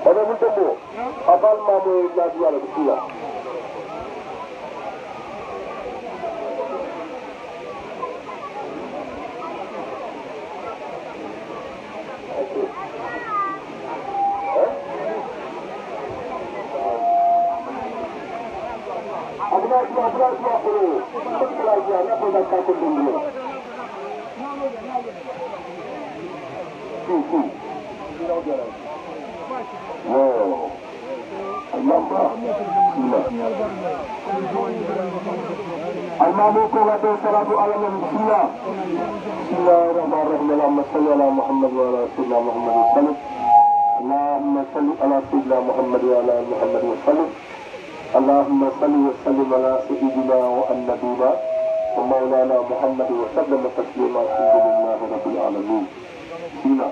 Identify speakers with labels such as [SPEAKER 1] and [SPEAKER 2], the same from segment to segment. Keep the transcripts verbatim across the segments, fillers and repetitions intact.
[SPEAKER 1] أنا متمو أبان ما مو إلا دياله بسم الله أبناء أبناء أبناء أبناء أبناء أبناء أبناء أبناء المامون قوة الصلاة على النبي بسم الله بسم الله الرحمن الرحيم اللهم صل على محمد وعلى سيدنا محمد وسلم اللهم صل على سيدنا محمد وعلى آل محمد وسلم اللهم صل وسلم على سيدنا والنبينا ومولانا محمد وسلم تسليما الحمد لله رب العالمين بسم الله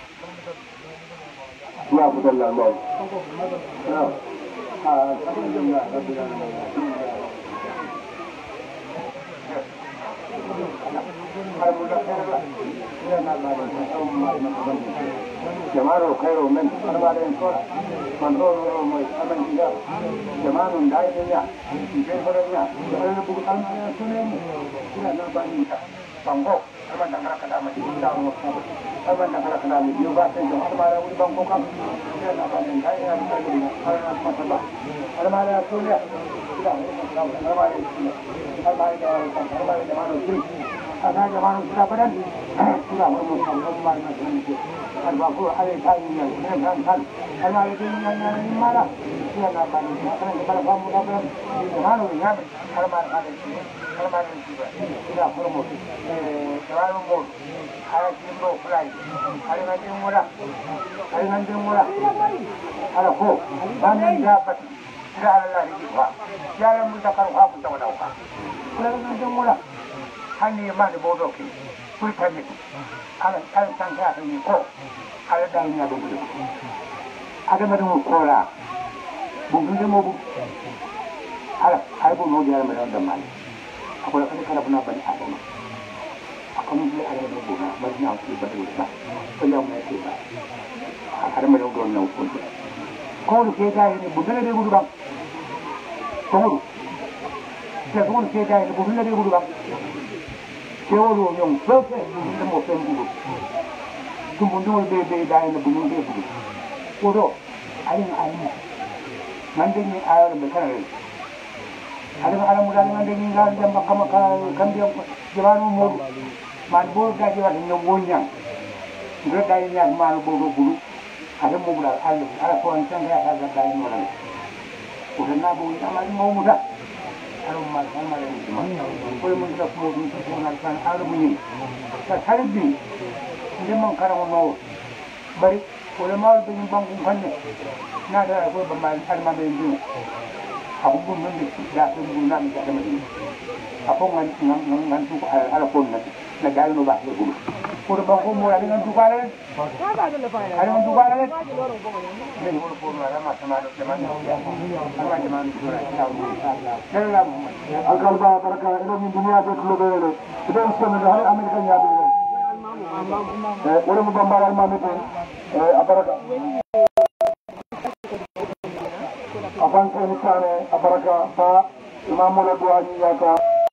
[SPEAKER 1] يا عبد الله نعم نعم الحمد لله رب العالمين جماعه خير من أربعة إنسان من رأوا رأوا أبن جدا جماعه دايرة في فرقنا جماعه بقول أنا سنين كنا نباني بانكوك أبن نكرا كلام جدا أبن نكرا كلام يوغا تيجو أربعة ولي بانكوك كنا نباني دايرة أربعة مثلا أربعة سنين كنا أربعة أربعة أربعة جماعه أنا جماعه كنا بدن كنا مرمو أربعة مثلا أربعة على ثاني من كان كان أنا على ثاني من مالا كنا نباني أنا جماعه فهم مدبر جماعه وياه أربعة على أربعة كنا مرمو جماعه مرمو على جنبه فلاي على جنبه مرا على جنبه مرا على فوق بامن جابت لا لا لا لا لا متكرر خاف توداوكا على جنبه مرا هني ما نبودوكي كل ثاني على على تانجا هني كو على داينا بقول ada macam kola mungkin dia mau ala ada pun mau dia macam daman aku nak kalau pernah banyak ada mah aku mungkin ada yang bukan banyak yang betul bah penyam itu bah ada macam orang yang pun kalau kita ini bukan dia guru bang kalau dia kalau kita ini bukan dia guru bang kalau yang selesai kita mau sembuh kemudian dia dia dah ini bukan dia guru Odo, aling aling, manding ni alam berkara. Aling alam muda manding ni alam jam makam makam kambiang jalan umur, manbul dah jalan nyombonya. Mereka ini yang manbul bulu, ada muda alam, ada kawan cangkir ada dah ini orang. Bukan nabu ini amal mau muda, alam mal amal ini cuma. Kalau muda muda menggunakan alam ini, terhadap ini, dia mengkarang mau beri. Kalau mahu dengan bangkung kannya, nada aku bermain arma bendu. Aku pun nanti dah sembulan dah macam. Aku ngan ngan ngan ngan tu ala pun nanti. Nak jalan ubah dulu. Kalau bangkung mula dengan tu kala, ada dengan tu kala. Ini kalau pun ada macam mana macam mana, macam mana tu lah. Dalam akal bah terka ini dunia tu keluar dari. Kita semua hari Amerika ni ada. Orang membawa arma itu. Aparaga Abang Kenisane Aparaga Pak Imam Mulai Buani Yaka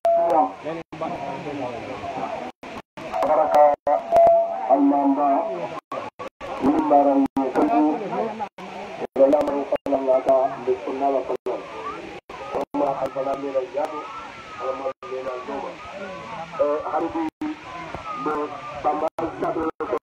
[SPEAKER 1] Aparaga Al-Mamba Limbaran Kebu Dalam Rukalang Yaka Bisunala Kalang Sama Al-Falami Rajadu Al-Madina Doma Hari di Bertambah Satu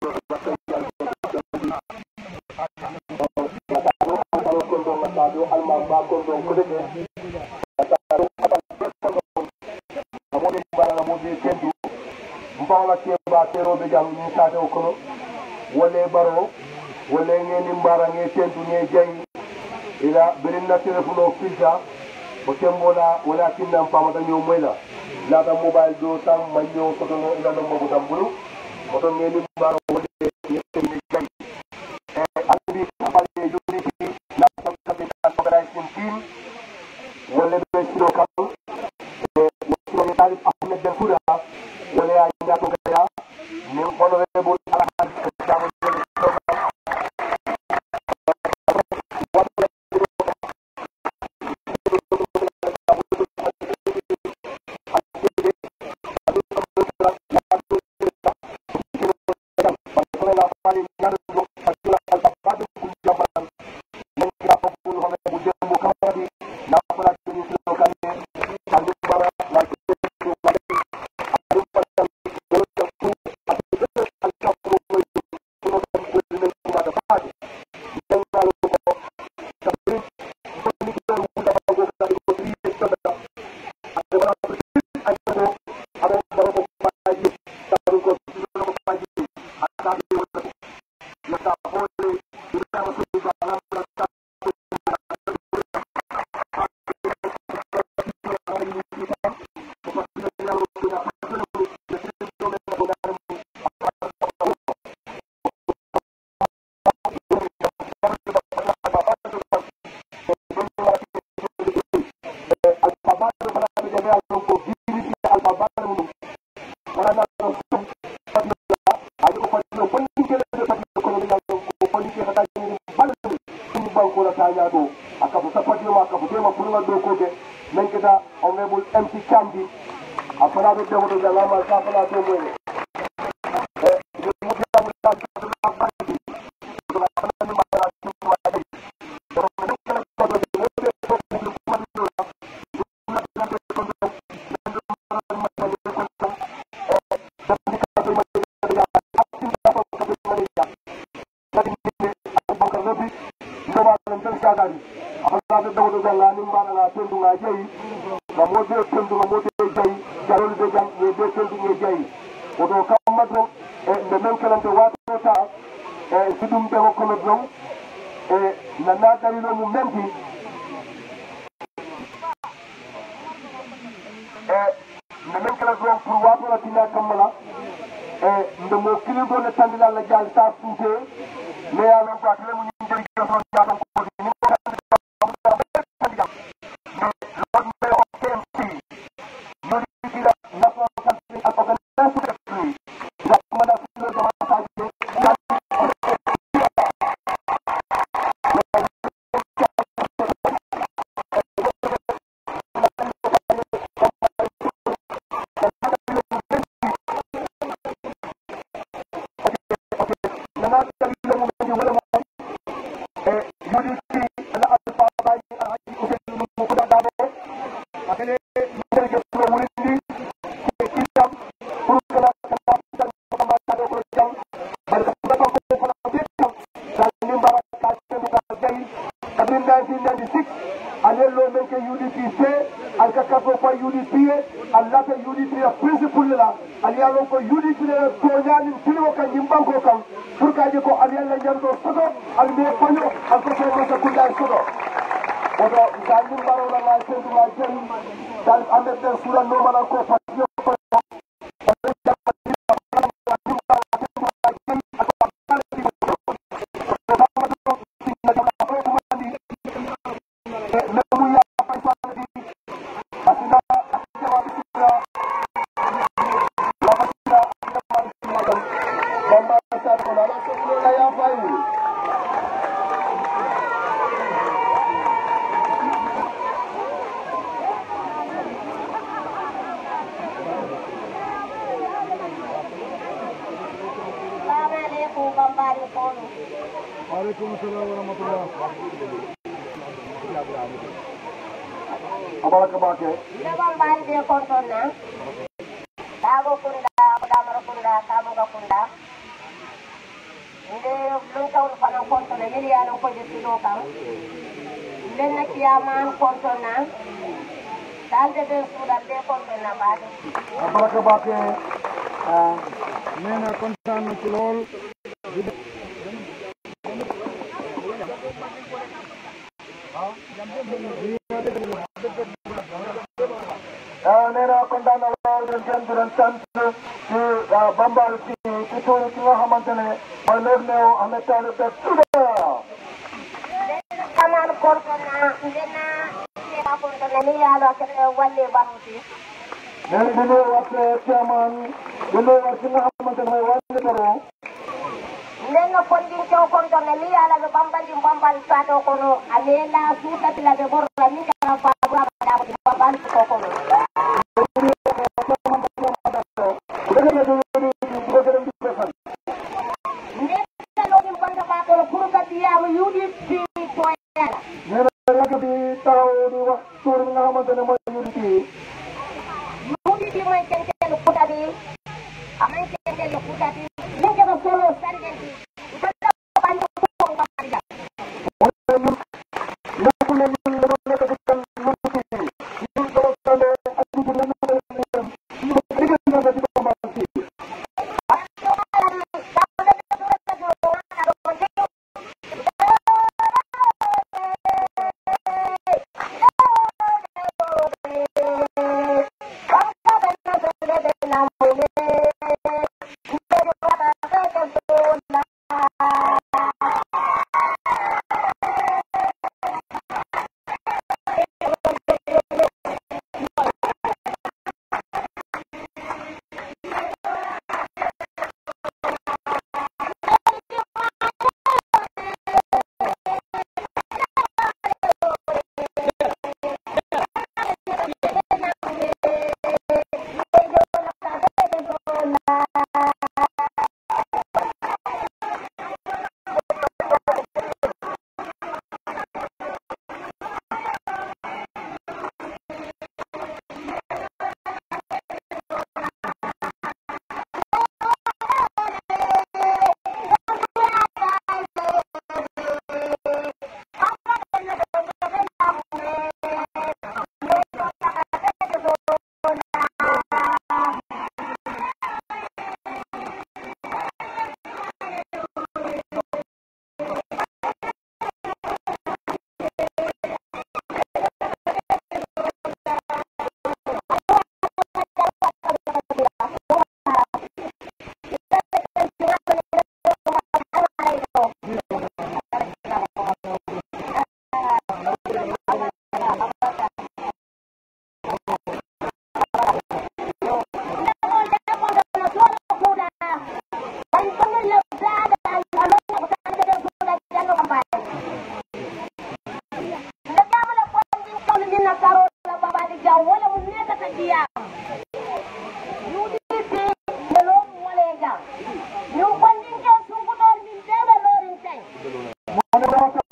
[SPEAKER 1] alma ba ko don ko de ta ro apa ko mo de bara mo de kendu mba la ke ba te ro be jam ni sa de ko wole baro wole ngeni mbara nge kendu nge jey ila birin na telefono filta bo tembola wala tinna pamata nyo moyla la ta mobile do tam manyo ko to ila no mo tam buru ko to ngeni mbara wole ni ni jey e andi apale jodi team wala be siro kam e wala talib ahmed ben kura wala ya ngato kaya ni honorable alhaji furma do koke men kita honorable M C Chambi afala be de wodo galama sa fala to moye
[SPEAKER 2] ja wala mu nekk ta diya yu di ti lo wala ja ñu ko ninge sungu dor min debe lorin tay mo na ba ko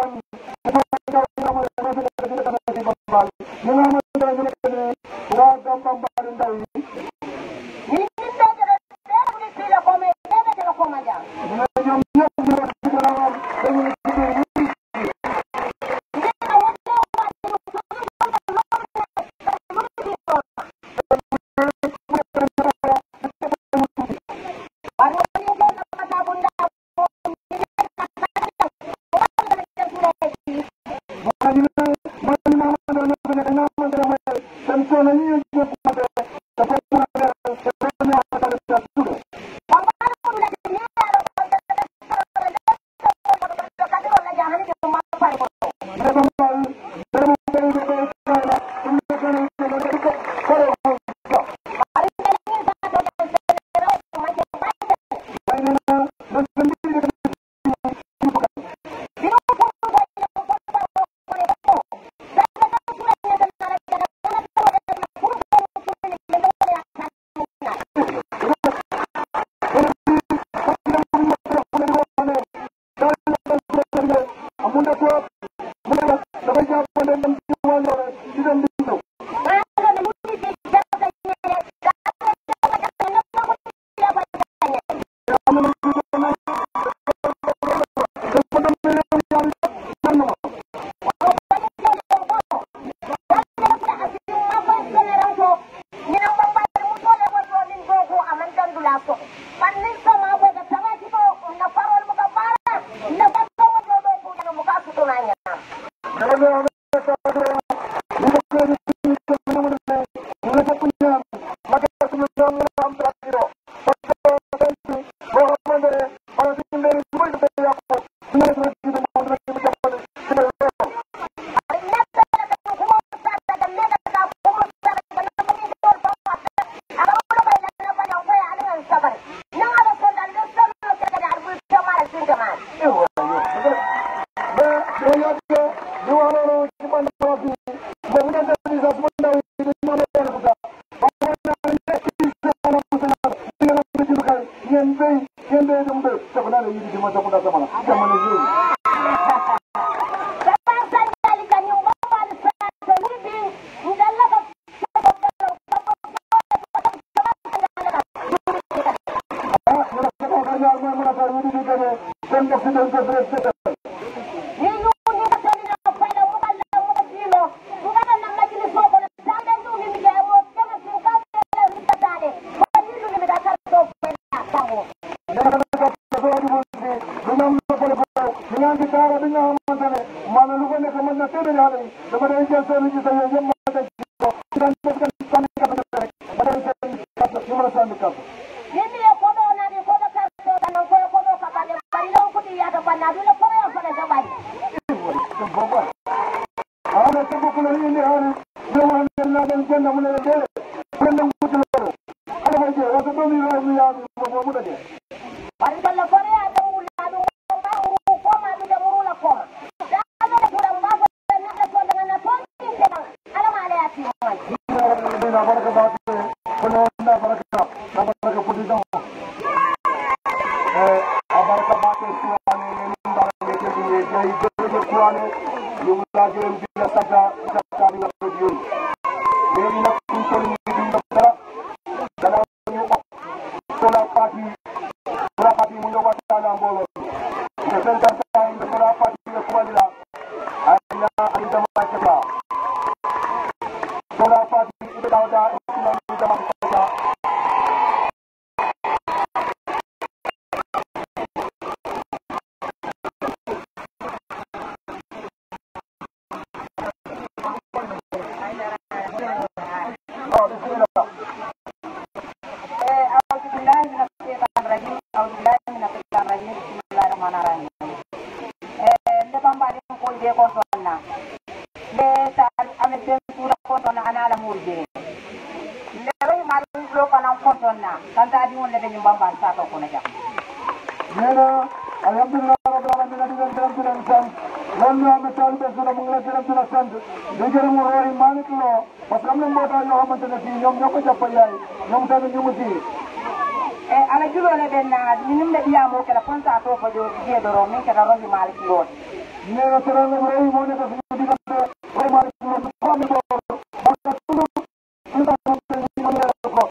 [SPEAKER 1] alhamdulillah rabbil alamin adi gam gam gam san wonno am tan be sunu mo ngi gam gam san di gërëm roy malik lo parce que am na mbootaay yoo xamante ne fii ñoom ñoo ko jàppal yaay ñoom tamit ñu ngi fii
[SPEAKER 2] e ala julole ɓen na minum ɓe ɗiyamo kela fonta to ko jo jeeɗoro min keta rohi malik lool
[SPEAKER 1] neno teranga roy mo ne ko suñu diggante roy malik lo ko am bo parce que tulu ñu ta ko ñu mo ko ko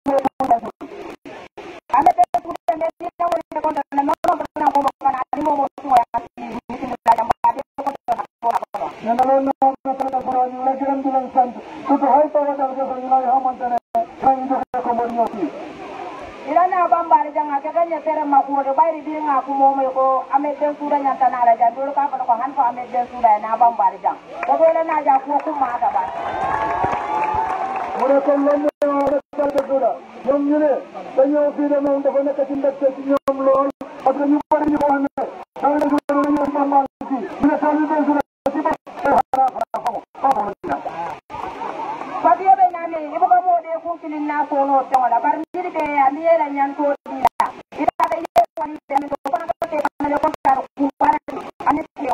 [SPEAKER 2] ame ɓe kuɗe nde ɗina woni de konta na non non na ko kana ni mo mo to ya ni tin la jamba de ko to na ko ko
[SPEAKER 1] neno non non ko ta ko ñu la gërëm di leen sant tout hay to dal ko ñu la xamante ne ñu joxe ko mo ñoti
[SPEAKER 2] irana bambari janga ke ganya tere makure bayri bi nga ku momo ko ame den suda nyanta na la jandul ka ko han ko ame den suda na bambari jang ko dole na ja ku ku ma ta ba
[SPEAKER 1] mure ko lombe dal ko suda ñom ñu ne dañu fi dem on dafa nekk ci ndek ci ñoom lool parce que ñu bari ñu ko xamé da nga ñu ñu normal ci ñu ne talu den suda ci ba xara xara ko ko
[SPEAKER 2] Fatiyo be na me ibo ko mo de ku kilin na ko no tonga bar ni de ya ni la nyan to dila ida be ye ko ni de ko ko ko te na ko ta ku para ani tiyo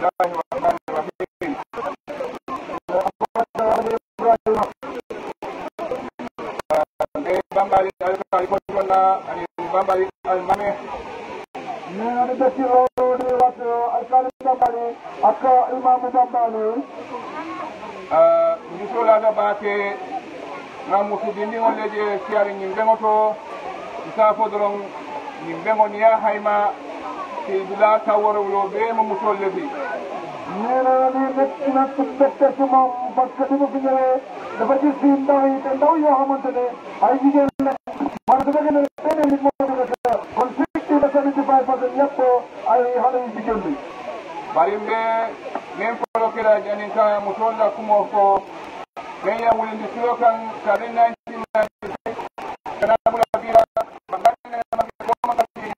[SPEAKER 1] الرحمن الرحيم. Bambari alipotona Bambari almame nani dasiro ni watu alkali Bambari aka imam Bambari ah nisola da bake na musudini oleje siari nyimbengoto isa fodron nyimbengo niya hayma ti dula taworo lo be mo musolleti nena ni nek na tutta suma bakkati mo finere dafa ci simba yi te ndaw yo xamantene ay jigéen la man dafa gëna tene nit mo ko kon sixty to seventy-five percent yépp ay xale yu jigéen bi bari me même ko kera jani ka musolla kumo ko me ya wulindi silo kan kare nineteen ninety-six kana bula bira bangane na ko ma ka ci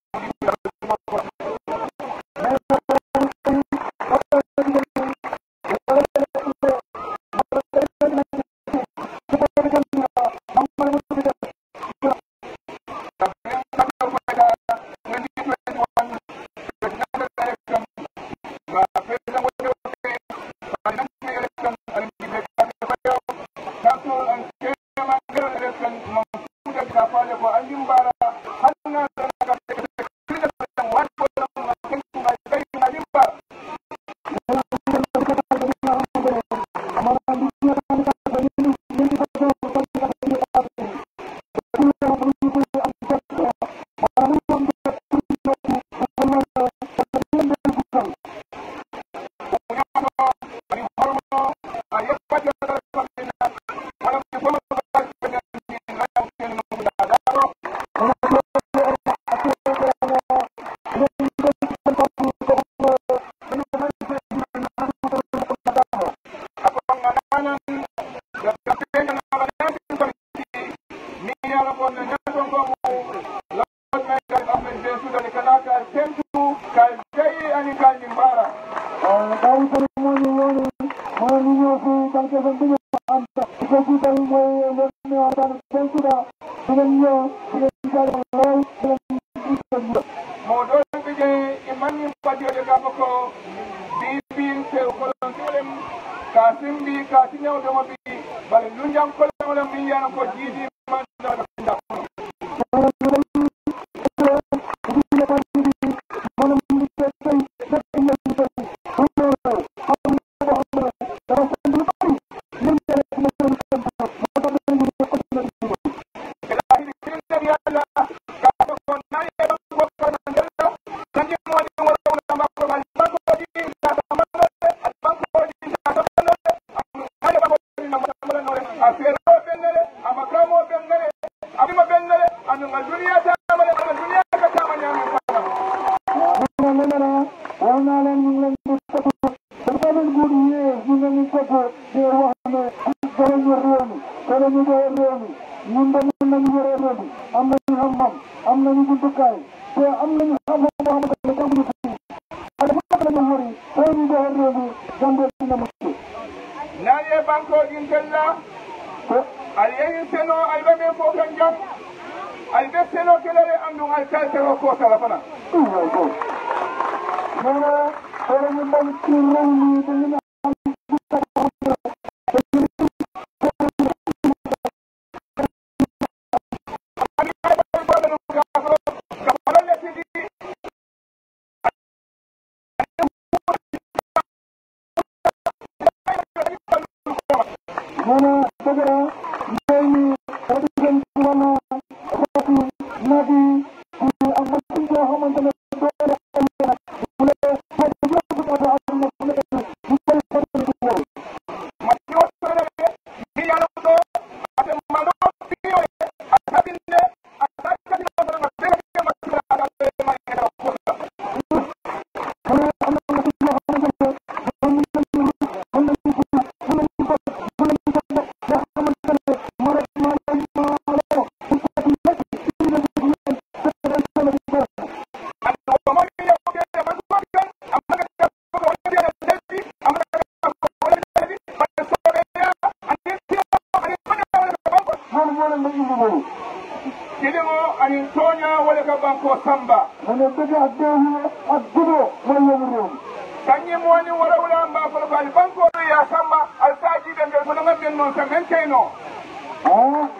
[SPEAKER 1] Sanyi Moni Wara Mba for Banco Yasama, Altaji and the Solomon Montamentino. Oh,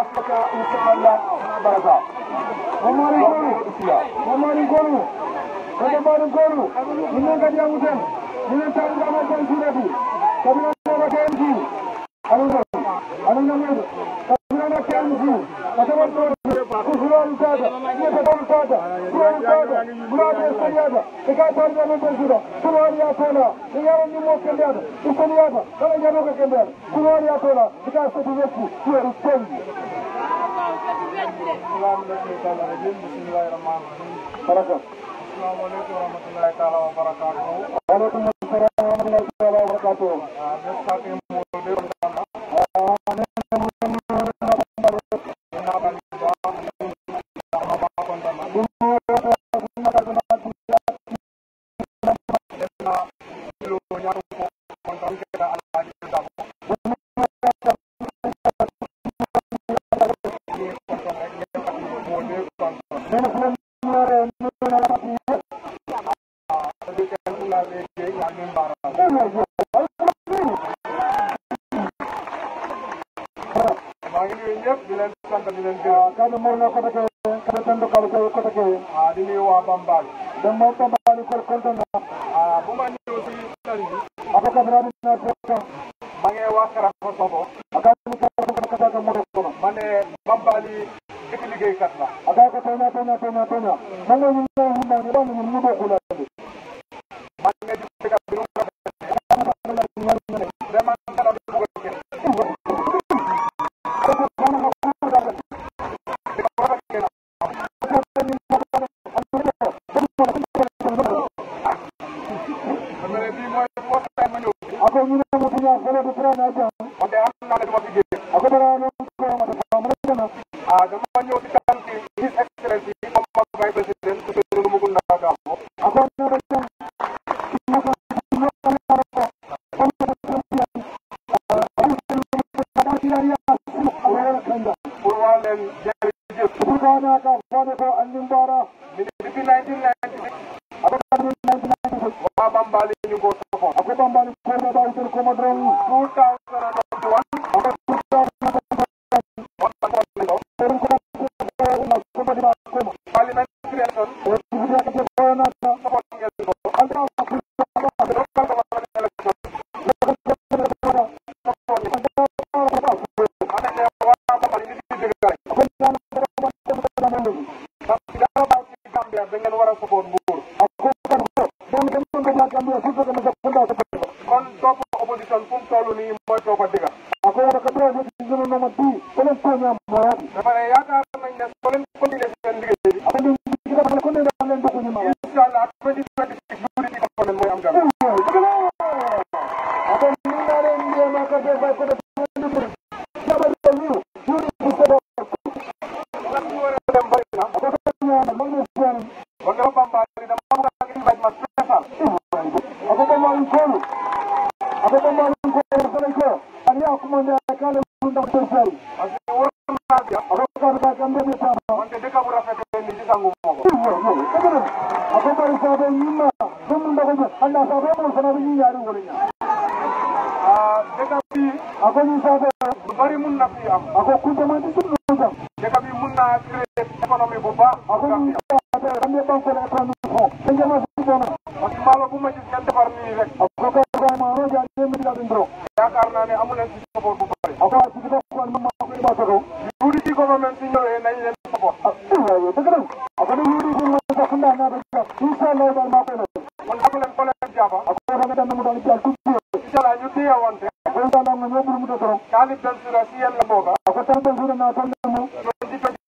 [SPEAKER 1] Afrika inshallah baraka Omari Koru Omari Koru Omari Koru ini kan yang udah ini cari nama dan sudah di kami nama K M G anu anu nama kami nama K M G macam apa kusuran saja ini betul saja kusuran saja berada saja dekat cari nama dan sudah kusuran ya tola ini yang ni mau kembali itu ni apa kalau jangan kau kembali kusuran ya tola dekat satu waktu kusuran tinggi Bismillahirrahmanirrahim. Bismillahirrahmanirrahim. Barakah. Assalamualaikum warahmatullahi taala wabarakatuh. Waalaikumsalam warahmatullahi taala wabarakatuh. Besok yang mulia pertama. Kalau mau nak kata kata tentu kalau kau kata ke, ah di ni wa bambal. Dan mau bambal ikut konten. Ah, bukan ni usi tadi. Apa kabar ni nak kata? Bangai wa kerap kosobo. Akan ni kata kata kata mau kosobo. Mana bambali ikiligai katla. Ada kata na tanya tanya tanya. Mana ni ni ni ni ni ni ni kula. Mana ni kita belum kata. Memang kalau bukan. Aku ingin mempunyai kalau berperan aja. Ada anak ada dua tiga. Aku berani untuk macam mana? Ada banyak kita His Excellency Bapak Presiden Susilo Bambang Yudhoyono. Aku nak macam Purwalen jadi Purwana ka pada ko Annimbara di nineteen ninety-six. Aku tahun nineteen ninety-six. Wah bambali ni ko soko. Aku bambali ko na daw sa komadron two thousand one. Aku two thousand one. Parliamentary election. Kon top opposition pun tolu ni moy topa diga ako wara ka pro ni ngino no mati kolen tanya mo dafa yaakar nañ ne kolen continuer sen liggéey ak ñu ci dafa ko ne dafa leen bokku ñu ma inshallah twenty twenty-six buri ci ko leen moy am dara ako ñu na leen ñu ma ka def ko def ñu buri sama ñu ñu ñu ko do la ñu wara dem bari na ako ko ñu na mo ñu sen ba nga bamba ni dama ko ak invite ma spécial ako ko ma ñu ko ako ko ma ñu ko ko ani aku mendapatkan undang sosial. Asli orang saja. Aku katakan demi sama. Nanti mereka berapa kali di sanggup mau. Aku baru sahaja lima. Semua dah anda sahaja pun sana begini ada orangnya. Ah, mereka bi. Aku ni sahaja. Bari mun nak siam. Aku kunci mati semua. Mereka bi mun nak create ekonomi bomba. Aku ni sahaja. Kami bangsa ekonomi. Sehingga masih sana. Masih malu pun masih kan tepar ni. Aku katakan mahu jadi menjadi bintro. Yaakaar naa ne amu leen ci support bu bari. Ako ci ko ko ma ko ba ko. Yuri ci government ci ñëwé nañ leen support. Ah, waaw dëgg la. Ako ni yuri ci ma ko xanda na ba ci. Inshallah dal ma ko na. Man ako leen ko leen jaba. Ako nga dem mu dal ci ku ci. Inshallah ñu téya wonté. Ko dal na ñu bu mu do torom. Talib dan sura ci yalla boga. Ako tan dan sura na tan mu.